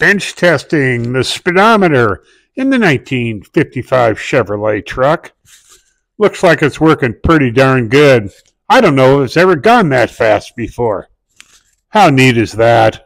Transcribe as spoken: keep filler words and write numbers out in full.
Bench testing the speedometer in the nineteen fifty-five Chevrolet truck. Looks like it's working pretty darn good. I don't know if it's ever gone that fast before. How neat is that?